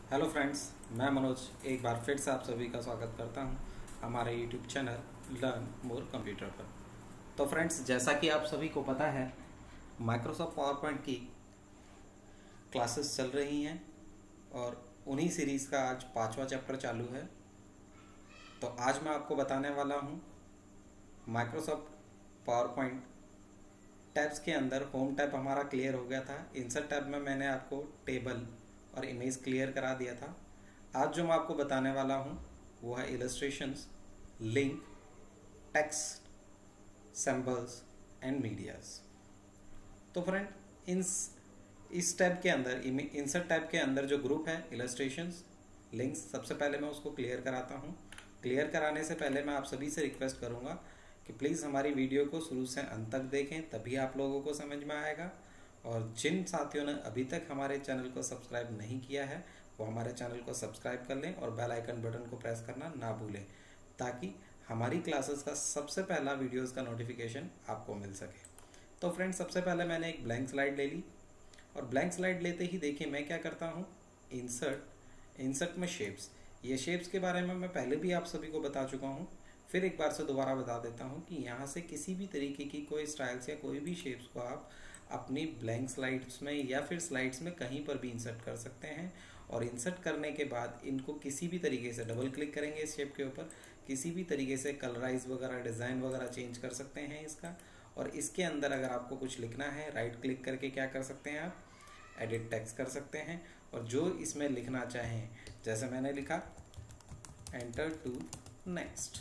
Hello friends, मैं मनोज एक बार फिर से आप सभी का स्वागत करता हूं हमारे YouTube channel learn more computer पर। तो फ्रेंड्स, जैसा कि आप सभी को पता है, माइक्रोसॉफ्ट पावर पॉइंट की क्लासेस चल रही हैं और उन्हीं सीरीज़ का आज 5वां चैप्टर चालू है। तो आज मैं आपको बताने वाला हूं माइक्रोसॉफ्ट पावर पॉइंट टैब्स के अंदर होम टैब हमारा क्लियर हो गया था। इंसर्ट टैब में मैंने आपको टेबल और इमेज क्लियर करा दिया था। आज जो मैं आपको बताने वाला हूँ वो है illustrations, link, text, symbols and medias. तो फ्रेंड, इस टैब के अंदर, इंसर्ट टैब के अंदर जो ग्रुप है इलस्ट्रेशंस, लिंक्स, सबसे पहले मैं उसको क्लियर कराता हूँ। क्लियर कराने से पहले मैं आप सभी से रिक्वेस्ट करूँगा कि प्लीज़ हमारी वीडियो को शुरू से अंत तक देखें, तभी आप लोगों को समझ में आएगा। और जिन साथियों ने अभी तक हमारे चैनल को सब्सक्राइब नहीं किया है वो हमारे चैनल को सब्सक्राइब कर लें और बेल आइकन बटन को प्रेस करना ना भूलें, ताकि हमारी क्लासेस का सबसे पहला वीडियोस का नोटिफिकेशन आपको मिल सके। तो फ्रेंड्स, सबसे पहले मैंने एक ब्लैंक स्लाइड ले ली और ब्लैंक स्लाइड लेते ही देखिए मैं क्या करता हूँ, इंसर्ट में शेप्स। ये शेप्स के बारे में मैं पहले भी आप सभी को बता चुका हूँ, फिर एक बार से दोबारा बता देता हूँ कि यहाँ से किसी भी तरीके की कोई स्टाइल्स या कोई भी शेप्स को आप अपनी ब्लैंक स्लाइड्स में या फिर स्लाइड्स में कहीं पर भी इंसर्ट कर सकते हैं। और इंसर्ट करने के बाद इनको किसी भी तरीके से डबल क्लिक करेंगे इस शेप के ऊपर, किसी भी तरीके से कलराइज वगैरह, डिज़ाइन वगैरह चेंज कर सकते हैं इसका। और इसके अंदर अगर आपको कुछ लिखना है, राइट क्लिक करके क्या कर सकते हैं, आप एडिट टेक्स्ट कर सकते हैं और जो इसमें लिखना चाहें, जैसे मैंने लिखा एंटर टू नेक्स्ट।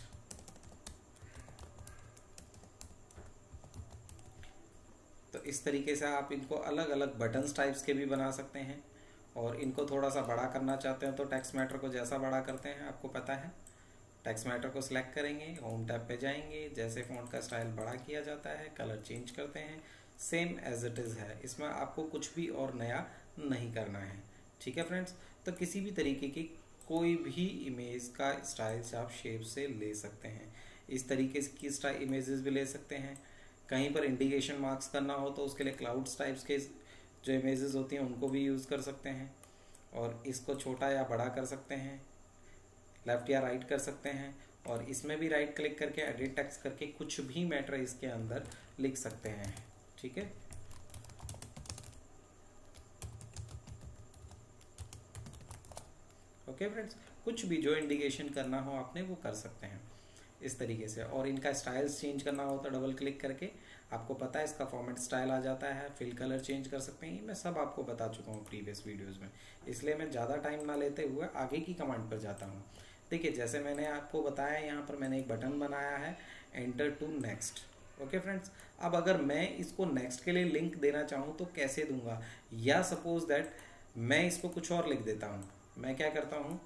तो इस तरीके से आप इनको अलग अलग बटन्स टाइप्स के भी बना सकते हैं। और इनको थोड़ा सा बड़ा करना चाहते हैं तो टेक्स्ट मैटर को जैसा बड़ा करते हैं आपको पता है, टेक्स्ट मैटर को सिलेक्ट करेंगे, होम टैब पे जाएंगे, जैसे फ़ॉन्ट का स्टाइल बड़ा किया जाता है, कलर चेंज करते हैं, सेम एज इट इज़ है, इसमें आपको कुछ भी और नया नहीं करना है। ठीक है फ्रेंड्स, तो किसी भी तरीके की कोई भी इमेज का स्टाइल्स आप शेप से ले सकते हैं। इस तरीके की स्टाइल इमेजेस भी ले सकते हैं। कहीं पर इंडिकेशन मार्क्स करना हो तो उसके लिए क्लाउड्स टाइप्स के जो इमेजेस होती हैं उनको भी यूज़ कर सकते हैं और इसको छोटा या बड़ा कर सकते हैं, लेफ़्ट या राइट कर सकते हैं। और इसमें भी राइट क्लिक करके एडिट टेक्स्ट करके कुछ भी मैटर इसके अंदर लिख सकते हैं। ठीक है, ओके फ्रेंड्स, कुछ भी जो इंडिकेशन करना हो आपने वो कर सकते हैं इस तरीके से। और इनका स्टाइल्स चेंज करना हो तो डबल क्लिक करके, आपको पता है इसका फॉर्मेट स्टाइल आ जाता है, फिल कलर चेंज कर सकते हैं। मैं सब आपको बता चुका हूँ प्रीवियस वीडियोस में, इसलिए मैं ज़्यादा टाइम ना लेते हुए आगे की कमांड पर जाता हूँ। देखिए, जैसे मैंने आपको बताया, यहाँ पर मैंने एक बटन बनाया है enter to next. Okay friends, अब अगर मैं इसको नेक्स्ट के लिए लिंक देना चाहूँ तो कैसे दूंगा, या सपोज दैट मैं इसको कुछ और लिख देता हूँ। मैं क्या करता हूँ,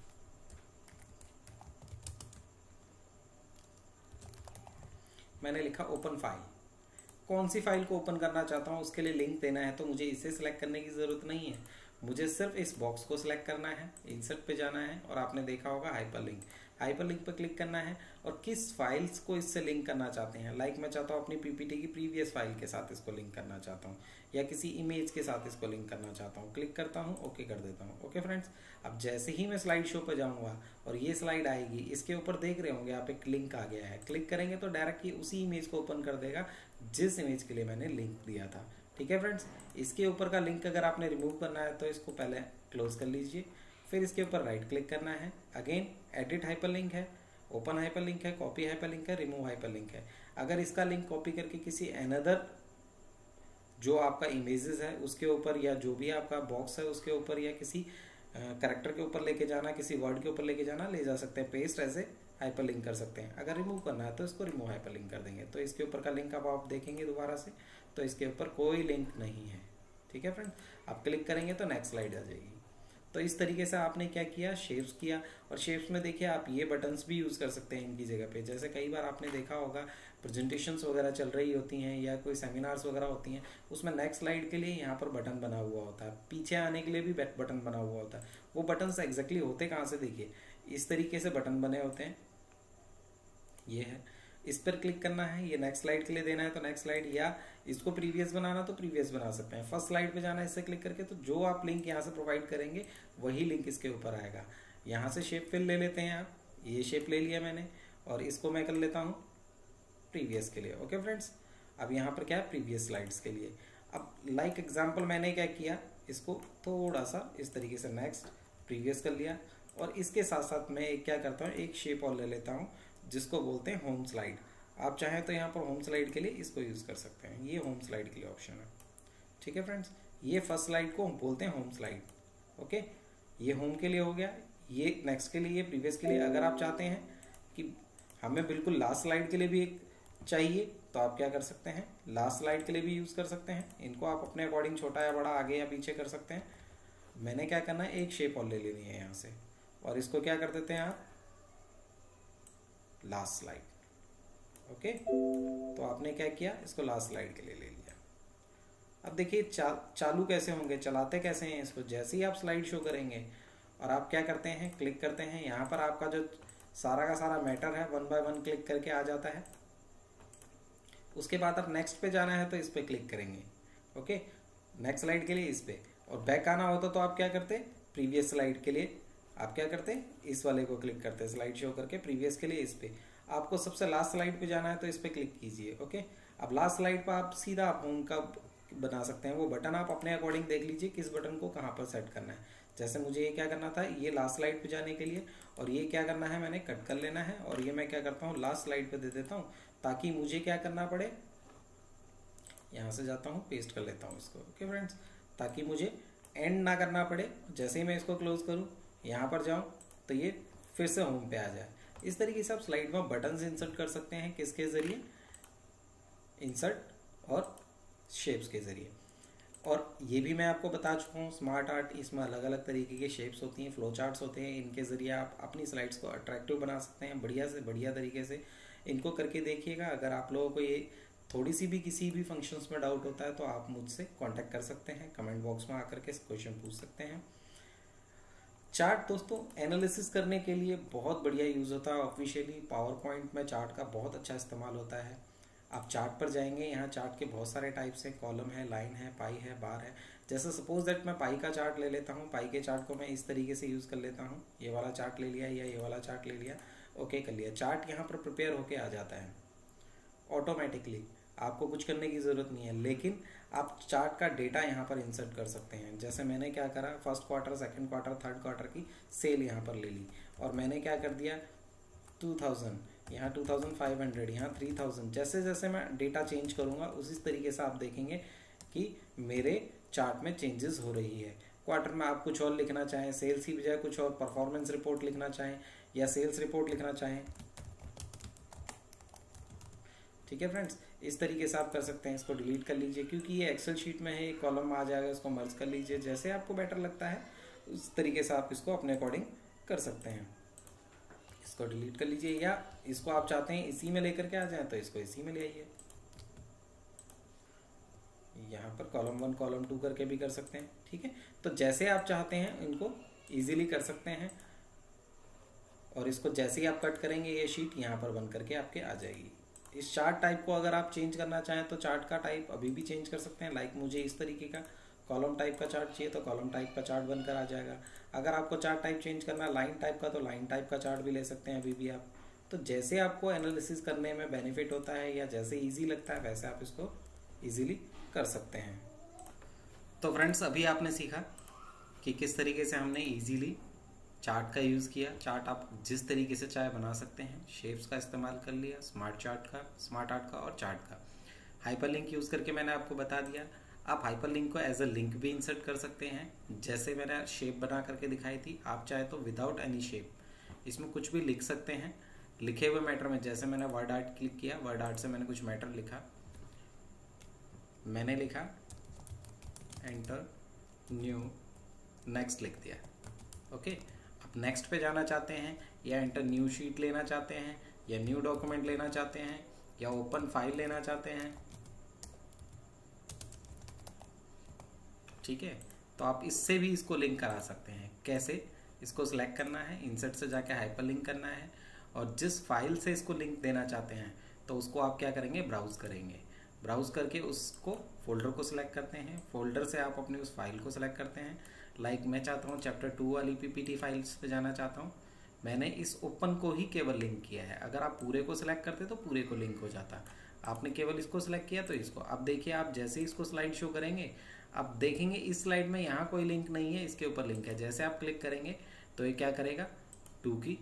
मैंने लिखा ओपन फाइल। कौन सी फाइल को ओपन करना चाहता हूँ उसके लिए लिंक देना है तो मुझे इसे सिलेक्ट करने की ज़रूरत नहीं है, मुझे सिर्फ इस बॉक्स को सिलेक्ट करना है, इंसर्ट पे जाना है और आपने देखा होगा हाइपरलिंक पर क्लिक करना है और किस फाइल्स को इससे लिंक करना चाहते हैं। लाइक मैं चाहता हूँ अपनी पीपीटी की प्रीवियस फाइल के साथ इसको लिंक करना चाहता हूँ या किसी इमेज के साथ इसको लिंक करना चाहता हूँ, क्लिक करता हूँ, ओके कर देता हूँ। ओके फ्रेंड्स, अब जैसे ही मैं स्लाइड शो पर जाऊँगा और ये स्लाइड आएगी, इसके ऊपर देख रहे होंगे आप एक लिंक आ गया है, क्लिक करेंगे तो डायरेक्टली उसी इमेज को ओपन कर देगा जिस इमेज के लिए मैंने लिंक दिया था। ठीक है फ्रेंड्स, इसके ऊपर का लिंक अगर आपने रिमूव करना है तो इसको पहले क्लोज कर लीजिए, फिर इसके ऊपर राइट क्लिक करना है, अगेन एडिट हाइपरलिंक है, ओपन हाइपरलिंक है, कॉपी हाइपरलिंक है, रिमूव हाइपरलिंक है। अगर इसका लिंक कॉपी करके किसी अनदर जो आपका इमेजेस है उसके ऊपर या जो भी आपका बॉक्स है उसके ऊपर या किसी कैरेक्टर के ऊपर लेके जाना, किसी वर्ड के ऊपर लेके जाना, ले जा सकते हैं, पेस्ट ऐसे हाइपरलिंक कर सकते हैं। अगर रिमूव करना है तो इसको रिमूव हाइपरलिंक कर देंगे। तो इसके ऊपर का लिंक अब आप देखेंगे दोबारा से तो इसके ऊपर कोई लिंक नहीं है। ठीक है फ्रेंड्स, आप क्लिक करेंगे तो नेक्स्ट स्लाइड आ जाएगी। तो इस तरीके से आपने क्या किया, शेप्स किया। और शेप्स में देखिए आप ये बटन्स भी यूज़ कर सकते हैं इनकी जगह पे। जैसे कई बार आपने देखा होगा प्रेजेंटेशंस वगैरह चल रही होती हैं या कोई सेमिनार्स वगैरह होती हैं, उसमें नेक्स्ट स्लाइड के लिए यहाँ पर बटन बना हुआ होता है, पीछे आने के लिए भी बटन बना हुआ होता है। वो बटन्स एग्जैक्टली होते कहाँ से, देखिए इस तरीके से बटन बने होते हैं, ये है। इस पर क्लिक करना है, ये नेक्स्ट स्लाइड के लिए देना है तो नेक्स्ट स्लाइड, या इसको प्रीवियस बनाना तो प्रीवियस बना सकते हैं। फर्स्ट स्लाइड पे जाना है इससे क्लिक करके, तो जो आप लिंक यहाँ से प्रोवाइड करेंगे वही लिंक इसके ऊपर आएगा। यहाँ से शेप फिल ले लेते हैं आप, ये शेप ले लिया मैंने और इसको मैं कर लेता हूँ प्रीवियस के लिए। ओके फ्रेंड्स, अब यहाँ पर क्या है प्रीवियस स्लाइड्स के लिए। अब लाइक एग्जाम्पल मैंने क्या किया, इसको थोड़ा सा इस तरीके से नेक्स्ट प्रीवियस कर लिया और इसके साथ साथ मैं एक क्या करता हूँ, एक शेप और ले लेता हूँ जिसको बोलते हैं होम स्लाइड। आप चाहें तो यहाँ पर होम स्लाइड के लिए इसको यूज़ कर सकते हैं, ये होम स्लाइड के लिए ऑप्शन है। ठीक है फ्रेंड्स, ये फर्स्ट स्लाइड को हम बोलते हैं होम स्लाइड। ओके, ये होम के लिए हो गया, ये नेक्स्ट के लिए, प्रीवियस के लिए। अगर आप चाहते हैं कि हमें बिल्कुल लास्ट स्लाइड के लिए भी एक चाहिए तो आप क्या कर सकते हैं, लास्ट स्लाइड के लिए भी यूज़ कर सकते हैं। इनको आप अपने अकॉर्डिंग छोटा या बड़ा आगे या पीछे कर सकते हैं। मैंने क्या करना है, एक शेप और ले लेनी है यहाँ से और इसको क्या कर देते हैं आप लास्ट स्लाइड। ओके, तो आपने क्या किया, इसको लास्ट स्लाइड के लिए ले लिया। अब देखिए चालू कैसे होंगे, चलाते कैसे हैं इसको। जैसे ही आप स्लाइड शो करेंगे और आप क्या करते हैं, क्लिक करते हैं, यहाँ पर आपका जो सारा का सारा मैटर है 1 बाय 1 क्लिक करके आ जाता है। उसके बाद आप नेक्स्ट पे जाना है तो इस पे क्लिक करेंगे। ओके, नेक्स्ट स्लाइड के लिए इस पे, और बैक आना होता तो आप क्या करते, प्रीवियस स्लाइड के लिए आप क्या करते, इस वाले को क्लिक करते, स्लाइड शो करके प्रीवियस के लिए इस पे। आपको सबसे लास्ट स्लाइड पे जाना है तो इस पे क्लिक कीजिए। ओके, अब लास्ट स्लाइड पर आप सीधा होम का बना सकते हैं। वो बटन आप अपने अकॉर्डिंग देख लीजिए किस बटन को कहाँ पर सेट करना है। जैसे मुझे ये क्या करना था, ये लास्ट स्लाइड पे जाने के लिए, और ये क्या करना है, मैंने कट कर लेना है और ये मैं क्या करता हूँ लास्ट स्लाइड पे दे देता हूँ, ताकि मुझे क्या करना पड़े, यहाँ से जाता हूँ पेस्ट कर लेता हूँ इसको। ओके फ्रेंड्स, ताकि मुझे एंड ना करना पड़े। जैसे ही मैं इसको क्लोज करूँ, यहाँ पर जाऊँ तो ये फिर से होम पे आ जाए। इस तरीके से आप स्लाइड में बटन्स इंसर्ट कर सकते हैं, किसके जरिए, इंसर्ट और शेप्स के जरिए। और ये भी मैं आपको बता चुका हूँ, स्मार्ट आर्ट, इसमें अलग अलग तरीके के शेप्स होती हैं, फ्लो चार्ट्स होते हैं। इनके ज़रिए आप अपनी स्लाइड्स को अट्रैक्टिव बना सकते हैं बढ़िया से बढ़िया तरीके से। इनको करके देखिएगा। अगर आप लोगों को ये थोड़ी सी भी किसी भी फंक्शंस में डाउट होता है तो आप मुझसे कांटेक्ट कर सकते हैं, कमेंट बॉक्स में आकर के क्वेश्चन पूछ सकते हैं। चार्ट दोस्तों एनालिसिस करने के लिए बहुत बढ़िया यूज़ होता है। ऑफिशियली पावर पॉइंट में चार्ट का बहुत अच्छा इस्तेमाल होता है। आप चार्ट पर जाएंगे, यहाँ चार्ट के बहुत सारे टाइप्स हैं, कॉलम है, लाइन है, पाई है, बार है। जैसे सपोज दैट मैं पाई का चार्ट ले लेता हूँ, पाई के चार्ट को मैं इस तरीके से यूज़ कर लेता हूँ। ये वाला चार्ट ले लिया या ये वाला चार्ट ले लिया, ओके कर लिया। चार्ट यहाँ पर प्रिपेयर होके आ जाता है ऑटोमेटिकली, आपको कुछ करने की ज़रूरत नहीं है। लेकिन आप चार्ट का डेटा यहाँ पर इंसर्ट कर सकते हैं। जैसे मैंने क्या करा, first quarter, second quarter, third quarter की सेल यहाँ पर ले ली और मैंने क्या कर दिया 2000, यहाँ 2500, यहाँ 3000। जैसे जैसे मैं डेटा चेंज करूँगा उसी तरीके से आप देखेंगे कि मेरे चार्ट में चेंजेस हो रही है। क्वार्टर में आप कुछ और लिखना चाहें, सेल्स की बजाय कुछ और परफॉर्मेंस रिपोर्ट लिखना चाहें या सेल्स रिपोर्ट लिखना चाहें, ठीक है फ्रेंड्स, इस तरीके से आप कर सकते हैं। इसको डिलीट कर लीजिए क्योंकि ये एक्सेल शीट में है, एक कॉलम आ जाएगा, इसको मर्ज कर लीजिए। जैसे आपको बेटर लगता है उस तरीके से आप इसको अपने अकॉर्डिंग कर सकते हैं। इसको डिलीट कर लीजिए, या इसको आप चाहते हैं इसी में लेकर के आ जाएं तो इसको इसी में ले आइए। यहाँ पर कॉलम 1 कॉलम 2 करके भी कर सकते हैं, ठीक है। तो जैसे आप चाहते हैं इनको इजीली कर सकते हैं। और इसको जैसे ही आप कट करेंगे ये शीट यहाँ पर बन करके आपके आ जाएगी। इस चार्ट टाइप को अगर आप चेंज करना चाहें तो चार्ट का टाइप अभी भी चेंज कर सकते हैं। लाइक मुझे इस तरीके का कॉलम टाइप का चार्ट चाहिए तो कॉलम टाइप का चार्ट बनकर आ जाएगा। अगर आपको चार्ट टाइप चेंज करना लाइन टाइप का तो लाइन टाइप का चार्ट भी ले सकते हैं अभी भी आप। तो जैसे आपको एनालिसिस करने में बेनिफिट होता है या जैसे ईजी लगता है वैसे आप इसको ईजिली कर सकते हैं। तो फ्रेंड्स अभी आपने सीखा कि किस तरीके से हमने ईजीली चार्ट का यूज़ किया। चार्ट आप जिस तरीके से चाहे बना सकते हैं। शेप्स का इस्तेमाल कर लिया, स्मार्ट चार्ट का, स्मार्ट आर्ट का और चार्ट का। हाइपरलिंक यूज़ करके मैंने आपको बता दिया। आप हाइपरलिंक को एज अ लिंक भी इंसर्ट कर सकते हैं। जैसे मैंने शेप बना करके दिखाई थी, आप चाहे तो विदाउट एनी शेप इसमें कुछ भी लिख सकते हैं लिखे हुए मैटर में। जैसे मैंने वर्ड आर्ट क्लिक किया, वर्ड आर्ट से मैंने कुछ मैटर लिखा, मैंने लिखा एंटर न्यू, नेक्स्ट लिख दिया। ओके, नेक्स्ट पे जाना चाहते हैं या एंटर न्यू शीट लेना चाहते हैं या न्यू डॉक्यूमेंट लेना चाहते हैं या ओपन फाइल लेना चाहते हैं, ठीक है। तो आप इससे भी इसको लिंक करा सकते हैं। कैसे, इसको सिलेक्ट करना है, इंसर्ट से जाके हाइपरलिंक करना है और जिस फाइल से इसको लिंक देना चाहते हैं तो उसको आप क्या करेंगे, ब्राउज़ करेंगे। ब्राउज़ करके उसको फोल्डर को सिलेक्ट करते हैं, फोल्डर से आप अपनी उस फाइल को सिलेक्ट करते हैं। लाइक मैं चाहता हूँ चैप्टर 2 वाली पीपीटी फाइल्स पे जाना चाहता हूँ, मैंने इस ओपन को ही केवल लिंक किया है। अगर आप पूरे को सिलेक्ट करते तो पूरे को लिंक हो जाता, आपने केवल इसको सिलेक्ट किया तो इसको। अब देखिए आप जैसे ही इसको स्लाइड शो करेंगे, आप देखेंगे इस स्लाइड में यहाँ कोई लिंक नहीं है, इसके ऊपर लिंक है। जैसे आप क्लिक करेंगे तो ये क्या करेगा, 2 की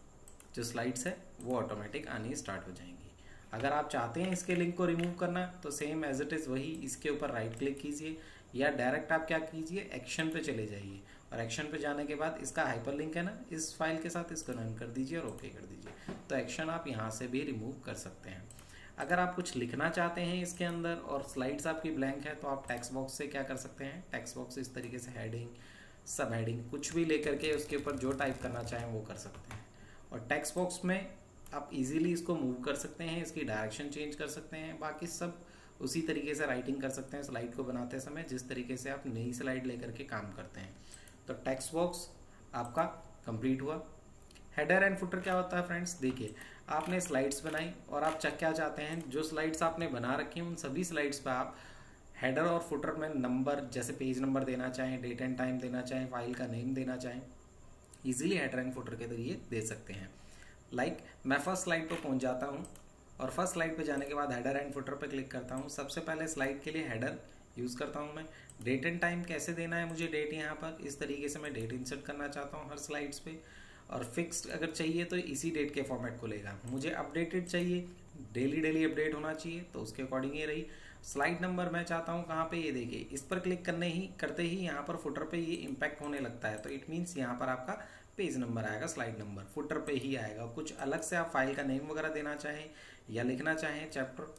जो स्लाइड्स है वो ऑटोमेटिक आनी स्टार्ट हो जाएंगी। अगर आप चाहते हैं इसके लिंक को रिमूव करना तो सेम एज इट इज़ वही, इसके ऊपर राइट क्लिक कीजिए या डायरेक्ट आप क्या कीजिए, एक्शन पे चले जाइए और एक्शन पे जाने के बाद इसका हाइपर लिंक है ना इस फाइल के साथ, इसको रन कर दीजिए और ओके कर दीजिए। तो एक्शन आप यहाँ से भी रिमूव कर सकते हैं। अगर आप कुछ लिखना चाहते हैं इसके अंदर और स्लाइड्स आपकी ब्लैंक है तो आप टेक्स्ट बॉक्स से क्या कर सकते हैं, टेक्स्ट बॉक्स इस तरीके से हेडिंग, सब हेडिंग कुछ भी लेकर के उसके ऊपर जो टाइप करना चाहें वो कर सकते हैं। और टेक्स्ट बॉक्स में आप इजीली इसको मूव कर सकते हैं, इसकी डायरेक्शन चेंज कर सकते हैं, बाकी सब उसी तरीके से राइटिंग कर सकते हैं स्लाइड को बनाते समय जिस तरीके से आप नई स्लाइड लेकर के काम करते हैं। तो टेक्स्ट बॉक्स आपका कंप्लीट हुआ। हेडर एंड फुटर क्या होता है फ्रेंड्स, देखिए आपने स्लाइड्स बनाई और आप क्या चाहते हैं, जो स्लाइड्स आपने बना रखी हैं उन सभी स्लाइड्स पर आप हेडर और फुटर में नंबर, जैसे पेज नंबर देना चाहें, डेट एंड टाइम देना चाहें, फाइल का नेम देना चाहें, इजीली हेडर एंड फुटर के जरिए दे सकते हैं। लाइक मैं फर्स्ट स्लाइड पर पहुंच जाता हूं और फर्स्ट स्लाइड पे जाने के बाद हेडर एंड फुटर पे क्लिक करता हूं। सबसे पहले स्लाइड के लिए हेडर यूज़ करता हूं मैं। डेट एंड टाइम कैसे देना है, मुझे डेट यहाँ पर इस तरीके से मैं डेट इंसर्ट करना चाहता हूँ हर स्लाइड्स पे, और फिक्स्ड अगर चाहिए तो इसी डेट के फॉर्मेट को लेगा। मुझे अपडेटेड चाहिए, डेली अपडेट होना चाहिए, तो उसके अकॉर्डिंग ये रही। स्लाइड नंबर मैं चाहता हूँ कहाँ पे, ये देखिए इस पर क्लिक करते ही यहाँ पर फुटर पे ये इम्पैक्ट होने लगता है, तो इट मीन्स यहाँ पर आपका पेज नंबर आएगा, स्लाइड नंबर फुटर पे ही आएगा। कुछ अलग से आप फाइल का नेम वगैरह देना चाहें या लिखना चाहें चैप्टर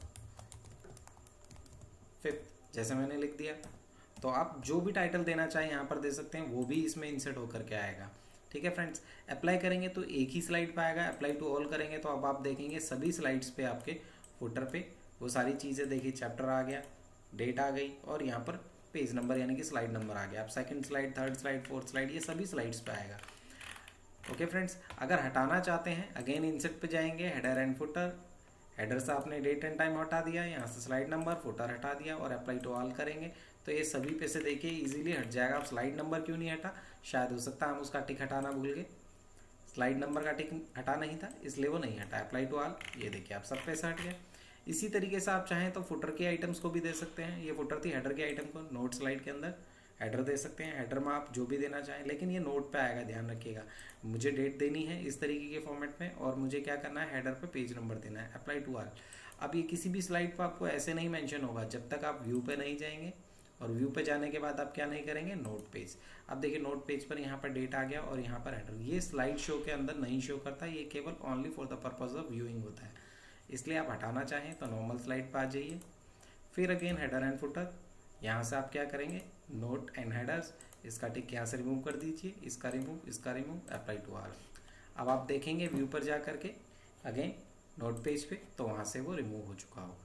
5 जैसे मैंने लिख दिया, तो आप जो भी टाइटल देना चाहें यहाँ पर दे सकते हैं, वो भी इसमें इंसर्ट होकर के आएगा। ठीक है फ्रेंड्स, अप्लाई करेंगे तो एक ही स्लाइड पे आएगा, अप्लाई टू ऑल करेंगे तो अब आप देखेंगे सभी स्लाइड्स पे आपके फुटर पे वो सारी चीज़ें, देखिए चैप्टर आ गया, डेट आ गई और यहाँ पर पेज नंबर यानी कि स्लाइड नंबर आ गया। आप second slide, third slide, fourth slide, ये सभी स्लाइड्स पे आएगा। ओके फ्रेंड्स, अगर हटाना चाहते हैं अगेन इंसर्ट पे जाएंगे, हेडर एंड फुटर, हेडर से आपने डेट एंड टाइम हटा दिया, यहाँ से स्लाइड नंबर, फुटर हटा दिया और अप्लाई टू ऑल करेंगे तो ये सभी पे से देखिए इजीली हट जाएगा। आप स्लाइड नंबर क्यों नहीं हटा, शायद हो सकता है हम उसका टिक हटाना भूल गए, स्लाइड नंबर का टिक हटा नहीं था इसलिए वो नहीं हटा। अप्लाई टू ऑल, ये देखिए आप सब पे से हट गया। इसी तरीके से आप चाहें तो फुटर के आइटम्स को भी दे सकते हैं। ये फुटर थी, हेडर के आइटम को नोट स्लाइड के अंदर हेडर दे सकते हैं। हेडर में आप जो भी देना चाहें, लेकिन ये नोट पे आएगा, ध्यान रखिएगा। मुझे डेट देनी है इस तरीके के फॉर्मेट में और मुझे क्या करना है, हेडर पे पेज नंबर देना है। अप्लाई टू ऑल, अब ये किसी भी स्लाइड पर आपको ऐसे नहीं मेंशन होगा जब तक आप व्यू पे नहीं जाएंगे, और व्यू पे जाने के बाद आप क्या नहीं करेंगे, नोट पेज। अब देखिए नोट पेज पर यहाँ पर डेट आ गया और यहाँ पर हेडर, ये स्लाइड शो के अंदर नहीं शो करता, ये केवल only for the purpose of viewing होता है। इसलिए आप हटाना चाहें तो नॉर्मल स्लाइड पर आ जाइए, फिर अगेन हेडर एंड फुटर, यहाँ से आप क्या करेंगे, नोट एंड हेडर्स, इसका टिक यहाँ से रिमूव कर दीजिए, इसका रिमूव, अप्लाई टू ऑल। अब आप देखेंगे व्यू पर जा करके अगेन नोट पेज पे, तो वहाँ से वो रिमूव हो चुका होगा।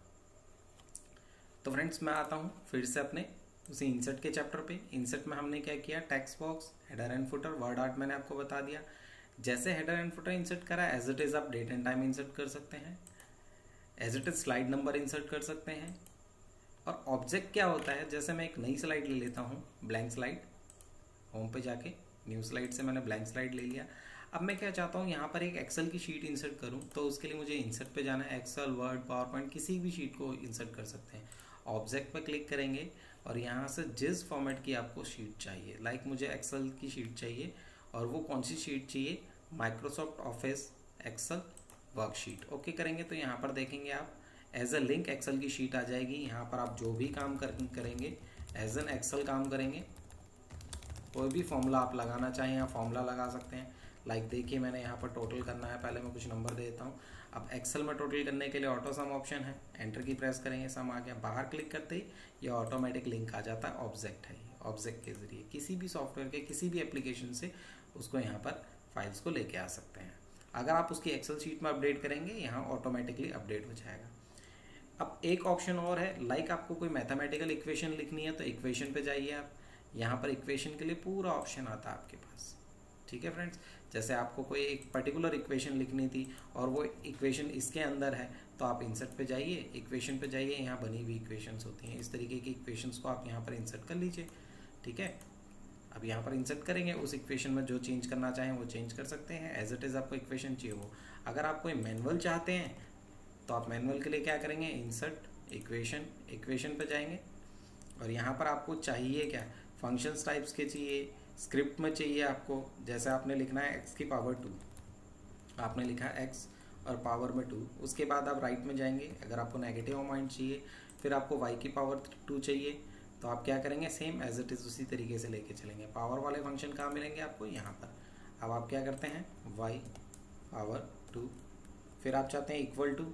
तो फ्रेंड्स मैं आता हूँ फिर से अपने उसी इंसर्ट के चैप्टर पे। इंसर्ट में हमने क्या किया, text box, header and footer, word art मैंने आपको बता दिया। जैसे हेडर एंड फुटर इंसर्ट करा, एज इट इज आप डेट एंड टाइम इंसर्ट कर सकते हैं, as it is slide number insert कर सकते हैं। और ऑब्जेक्ट क्या होता है, जैसे मैं एक नई स्लाइड ले लेता हूँ, ब्लैंक स्लाइड, होम पे जाके न्यू स्लाइड से मैंने ब्लैंक स्लाइड ले लिया। अब मैं क्या चाहता हूँ, यहाँ पर एक एक्सेल की शीट इंसर्ट करूँ, तो उसके लिए मुझे इंसर्ट पे जाना है। एक्सेल, वर्ड, पावर पॉइंट, किसी भी शीट को इंसर्ट कर सकते हैं। ऑब्जेक्ट पर क्लिक करेंगे और यहाँ से जिस फॉर्मेट की आपको शीट चाहिए, लाइक मुझे एक्सेल की शीट चाहिए, और वो कौन सी शीट चाहिए, Microsoft office Excel worksheet. Okay करेंगे तो यहाँ पर देखेंगे आप एज अ लिंक एक्सेल की शीट आ जाएगी। यहाँ पर आप जो भी काम करेंगे एज एन एक्सेल काम करेंगे। कोई भी फॉर्मूला आप लगाना चाहें यहाँ फॉर्मूला लगा सकते हैं। लाइक देखिए मैंने यहाँ पर टोटल करना है, पहले मैं कुछ नंबर दे देता हूँ। अब एक्सेल में टोटल करने के लिए ऑटो सम ऑप्शन है, एंटर की प्रेस करेंगे, सम आ गया। बाहर क्लिक करते ही ये ऑटोमेटिक लिंक आ जाता है, ऑब्जेक्ट है ये। ऑब्जेक्ट के जरिए किसी भी सॉफ्टवेयर के किसी भी एप्लीकेशन से उसको यहाँ पर फाइल्स को लेके आ सकते हैं। अगर आप उसकी एक्सेल शीट में अपडेट करेंगे, यहाँ ऑटोमेटिकली अपडेट हो जाएगा। अब एक ऑप्शन और है, लाइक आपको कोई मैथमेटिकल इक्वेशन लिखनी है तो इक्वेशन पे जाइए आप, यहाँ पर इक्वेशन के लिए पूरा ऑप्शन आता है आपके पास। ठीक है फ्रेंड्स। जैसे आपको कोई एक पर्टिकुलर इक्वेशन लिखनी थी और वो इक्वेशन इसके अंदर है, तो आप इंसर्ट पे जाइए, इक्वेशन पे जाइए, यहाँ बनी हुई इक्वेशंस होती हैं, इस तरीके की इक्वेशंस को आप यहाँ पर इंसर्ट कर लीजिए। ठीक है, अब यहाँ पर इंसर्ट करेंगे, उस इक्वेशन में जो चेंज करना चाहें वो चेंज कर सकते हैं, एज इट इज़ आपको इक्वेशन चाहिए वो। अगर आप कोई मैनुअल चाहते हैं तो आप मैनुअल के लिए क्या करेंगे, इंसर्ट इक्वेशन, इक्वेशन पे जाएंगे और यहाँ पर आपको चाहिए क्या, फंक्शंस टाइप्स के चाहिए, स्क्रिप्ट में चाहिए आपको, जैसे आपने लिखना है x की पावर 2, आपने लिखा x और पावर में 2, उसके बाद आप राइट में जाएंगे, अगर आपको नेगेटिव अमाउंट चाहिए, फिर आपको y की पावर 2 चाहिए, तो आप क्या करेंगे, सेम एज इट इज़ उसी तरीके से लेके चलेंगे। पावर वाले फंक्शन कहाँ मिलेंगे आपको, यहाँ पर। अब आप क्या करते हैं, y पावर 2, फिर आप चाहते हैं इक्वल टू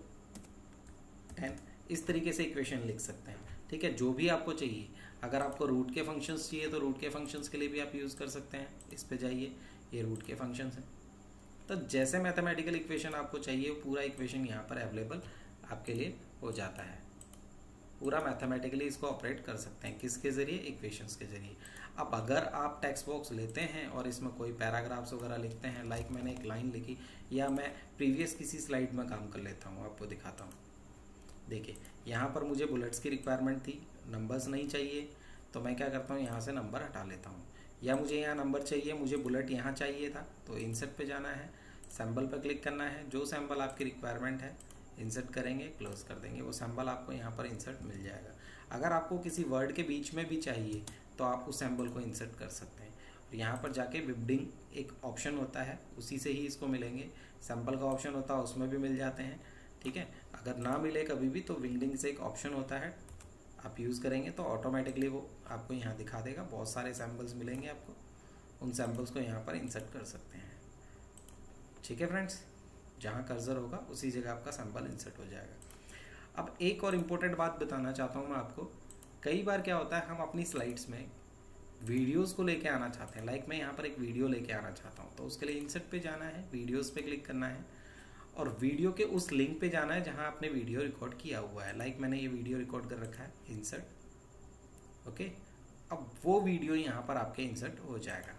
10, इस तरीके से इक्वेशन लिख सकते हैं। ठीक है, जो भी आपको चाहिए, अगर आपको रूट के फंक्शंस चाहिए तो रूट के फंक्शंस के लिए भी आप यूज़ कर सकते हैं, इस पे जाइए, ये रूट के फंक्शंस हैं। तो जैसे मैथमेटिकल इक्वेशन आपको चाहिए पूरा इक्वेशन यहाँ पर अवेलेबल आपके लिए हो जाता है, पूरा मैथमेटिकली इसको ऑपरेट कर सकते हैं, किसके ज़रिए, इक्वेशंस के ज़रिए। अब अगर आप टेक्स्ट बॉक्स लेते हैं और इसमें कोई पैराग्राफ्स वगैरह लिखते हैं, लाइक मैंने एक लाइन लिखी, या मैं प्रीवियस किसी स्लाइड में काम कर लेता हूँ, आपको दिखाता हूँ। देखिए यहाँ पर मुझे बुलेट्स की रिक्वायरमेंट थी, नंबर्स नहीं चाहिए, तो मैं क्या करता हूँ, यहाँ से नंबर हटा लेता हूँ। या मुझे यहाँ नंबर चाहिए, मुझे बुलेट यहाँ चाहिए था, तो इंसर्ट पे जाना है, सिंबल पे क्लिक करना है, जो सिंबल आपकी रिक्वायरमेंट है इंसर्ट करेंगे, क्लोज कर देंगे, वो सिंबल आपको यहाँ पर इंसर्ट मिल जाएगा। अगर आपको किसी वर्ड के बीच में भी चाहिए तो आप उस सिंबल को इंसर्ट कर सकते हैं। और यहाँ पर जाके विबडिंग एक ऑप्शन होता है, उसी से ही इसको मिलेंगे, सिंबल का ऑप्शन होता है उसमें भी मिल जाते हैं। ठीक है, अगर ना मिले कभी भी तो विंगडिंग से एक ऑप्शन होता है, आप यूज़ करेंगे तो ऑटोमेटिकली वो आपको यहाँ दिखा देगा, बहुत सारे सैम्पल्स मिलेंगे आपको, उन सैम्पल्स को यहाँ पर इंसर्ट कर सकते हैं। ठीक है फ्रेंड्स, जहाँ कर्सर होगा उसी जगह आपका सैम्पल इंसर्ट हो जाएगा। अब एक और इम्पोर्टेंट बात बताना चाहता हूँ मैं आपको, कई बार क्या होता है, हम अपनी स्लाइड्स में वीडियोस को लेके आना चाहते हैं, लाइक मैं यहाँ पर एक वीडियो लेके आना चाहता हूँ, तो उसके लिए इंसर्ट पे जाना है, वीडियोस पे क्लिक करना है और वीडियो के उस लिंक पे जाना है जहाँ आपने वीडियो रिकॉर्ड किया हुआ है। लाइक मैंने ये वीडियो रिकॉर्ड कर रखा है, इंसर्ट, ओके। अब वो वीडियो यहाँ पर आपके इंसर्ट हो जाएगा।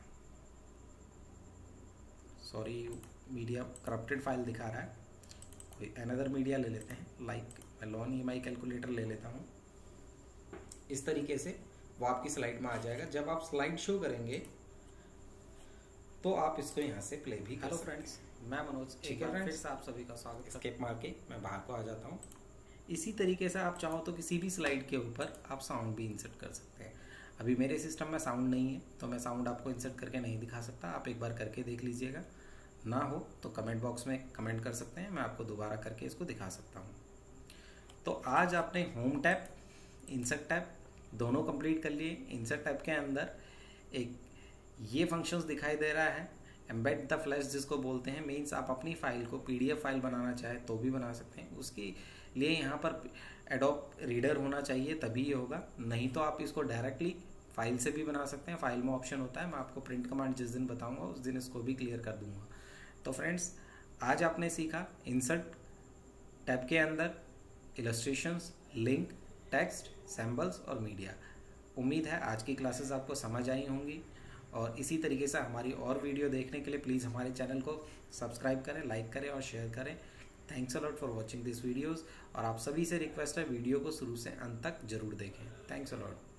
सॉरी, मीडिया करप्टेड फाइल दिखा रहा है, कोई अनदर मीडिया ले लेते हैं, लाइक मैं लॉन EMI कैलकुलेटर ले लेता हूँ। इस तरीके से वो आपकी स्लाइड में आ जाएगा। जब आप स्लाइड शो करेंगे तो आप इसको यहाँ से प्ले भी कर सकते हैं। हेलो फ्रेंड्स, मैं मनोज, ठीक है फ्रेंड्स, आप सभी का स्वागत। स्केप मार के मैं बाहर को आ जाता हूँ। इसी तरीके से आप चाहो तो किसी भी स्लाइड के ऊपर आप साउंड भी इंसर्ट कर सकते हैं। अभी मेरे सिस्टम में साउंड नहीं है तो मैं साउंड आपको इंसर्ट करके नहीं दिखा सकता, आप एक बार करके देख लीजिएगा, ना हो तो कमेंट बॉक्स में कमेंट कर सकते हैं, मैं आपको दोबारा करके इसको दिखा सकता हूँ। तो आज आपने होम टैब, इंसर्ट टैब दोनों कंप्लीट कर लिए। इंसर्ट टैब के अंदर एक ये फंक्शंस दिखाई दे रहा है, एम्बेड द फ्लैश जिसको बोलते हैं, मीन्स आप अपनी फाइल को PDF फाइल बनाना चाहे तो भी बना सकते हैं। उसके लिए यहाँ पर एडोब रीडर होना चाहिए, तभी ये होगा, नहीं तो आप इसको डायरेक्टली फाइल से भी बना सकते हैं। फाइल में ऑप्शन होता है, मैं आपको प्रिंट कमांड जिस दिन बताऊंगा उस दिन इसको भी क्लियर कर दूंगा। तो फ्रेंड्स, आज आपने सीखा इंसर्ट टैब के अंदर इलस्ट्रेशंस, लिंक, टेक्स्ट, सिंबल्स और मीडिया। उम्मीद है आज की क्लासेस आपको समझ आई होंगी और इसी तरीके से हमारी और वीडियो देखने के लिए प्लीज़ हमारे चैनल को सब्सक्राइब करें, लाइक करें और शेयर करें। Thanks a lot for watching this videos और आप सभी से रिक्वेस्ट है वीडियो को शुरू से अंत तक जरूर देखें। Thanks a lot.